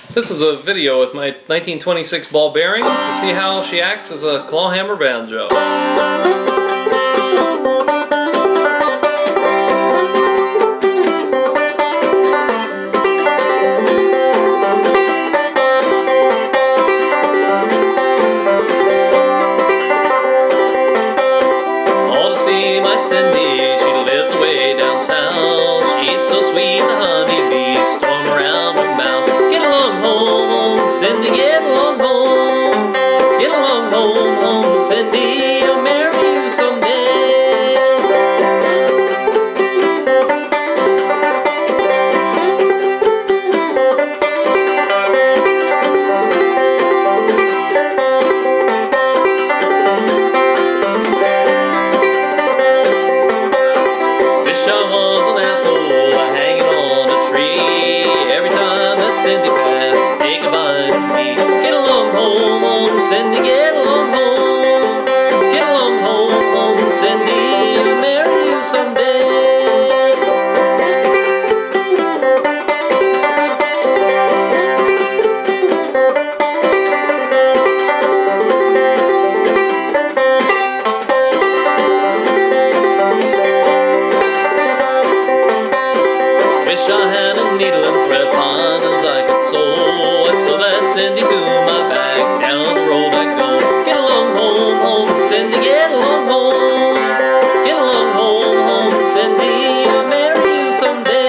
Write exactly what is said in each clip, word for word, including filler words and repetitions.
This is a video with my nineteen twenty-six ball bearing to see how she acts as a clawhammer banjo. All to see my Cindy, she lives away down south. She's so sweet, the honeybees storm around her mouth. Get along home, Cindy, get along home. Get along home, home, Cindy, I'll marry you someday. Wish I was an apple hanging on a tree. Every time that Cindy passed, take a bite of me. Get along home, home, Cindy, get along home. Get along home, home, Cindy, I'll marry you someday. Wish I had a needle and thread fine as I could sew, and sew that Cindy to my back. Down the road I go. Get along home, home, Cindy, get along home. Get along home, home, Cindy, I'll marry you someday.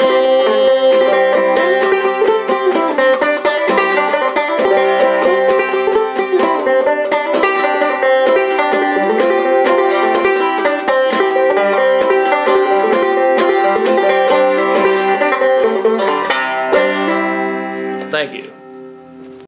Thank you.